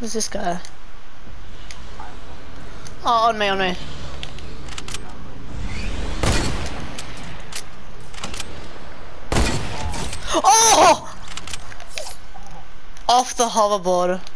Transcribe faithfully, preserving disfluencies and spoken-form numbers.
Who's this guy? Oh, on me, on me. Oh! Off the hoverboard.